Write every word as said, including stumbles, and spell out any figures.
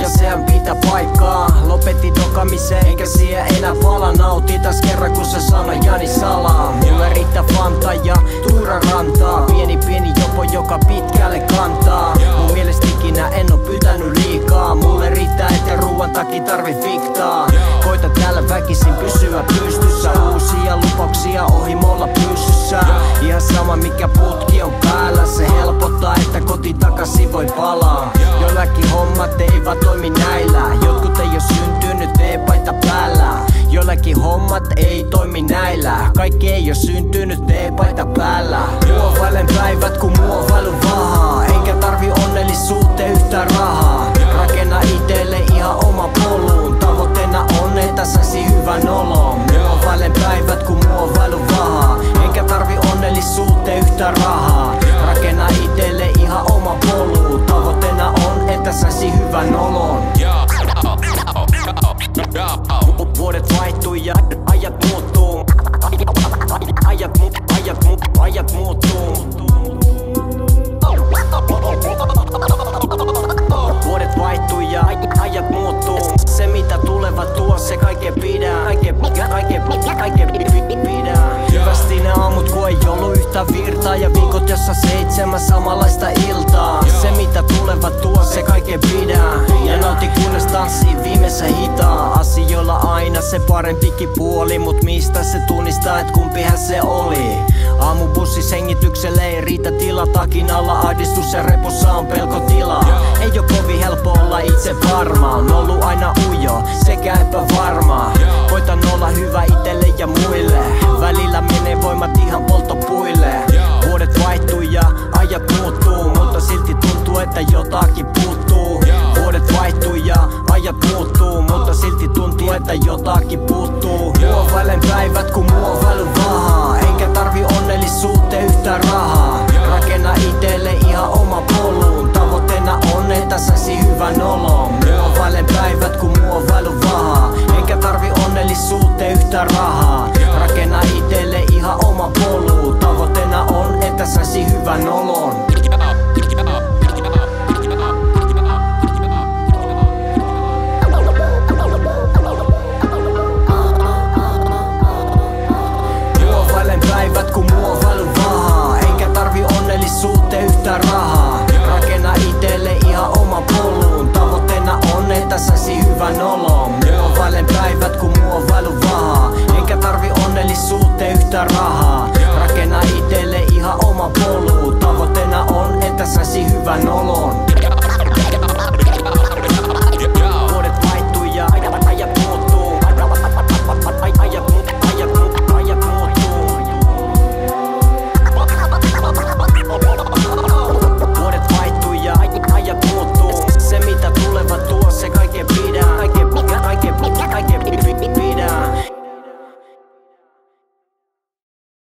ja sehän pitää paikkaa. Lopetin dokamisen eikä siihen enää pala. Nauti taas kerran kun se sana Jani salaa. Mulle riittää Fanta ja Tuura rantaa. Pieni pieni jopo joka pitkälle kantaa. Mun mielestä ikinä en oo pyytänyt liikaa. Mulle riittää että ruuan takia tarvi fiktaa. Koita täällä väkisin pysyä pystyssä. Uusia lupauksia ohimolla pystyssä. Ihan sama mikä putki on päällä. Se helpottaa että koti takaisin voi palaa. Joillakin hommat eivät toimi näillä. Jotkut ei oo syntynyt V-paita päällä. Joillakin hommat ei toimi näillä. Kaikki ei oo syntynyt V-paita päällä. Muovailen päivät kun muovailu vahaa. Enkä tarvi onnellisuuteen yhtään rahaa. Rakenna itelle ihan oma polun. Tavoitteena on että saisi hyvän olon. Muovailen päivät kun muovailu vahaa. Enkä tarvi onnellisuuteen yhtään rahaa. Rakenna itelle ihan oma polun. Tavoitteena on että saisi hyvän olon. Vuodet vaihtuu ja ajat muuttuu. Ajat mu, ajat mu, ajat muuttuu. Vuodet vaihtuu ja ajat muuttuu. Se mitä tulevat tuo se kaiken pidää. Kaiken, kaiken, kaiken pidää. Hyvästi ne aamut kun ei ollu yhtä virtaa. Ja viikot jossa seitsemän samanlaista iltaa. Se mitä tulevat tuo se kaiken pidää. Ja nauti kunnes tanssii viimeisen hitaa. Asioilla aina se parempikin puoli. Mut mistä se tunnistaa et kumpihän se oli. Aamubussis hengitykselle ei riitä tila. Takin alla ahdistus ja repussa on pelkotila. Ei oo kovin helppo olla itse varma. On ollut aina ujo sekä epävarmaa. Koitan olla hyvä itelle ja muille. Välillä menee voimat ihan polttopuille. Vuodet vaihtuu ja ajat muuttuu. Mutta silti tuntuu että jotakin puuttuu. Vuodet vaihtuu ja ajat muuttuu. Mutta silti tuntuu että jotakin puuttuu. Muovailen päivät kun muovailu vahaa. Enkä tarvi onnellisuuteen yhtään rahaa. Rakenna itelle ihan oma polun. Tavoitteena on että saisi hyvän olon. Muovailen päivät kun muovailu vahaa. Enkä tarvi onnellisuuteen yhtään rahaa. Rakenna itelle ihan oma polun. Tavoitteena on että saisi hyvän olon.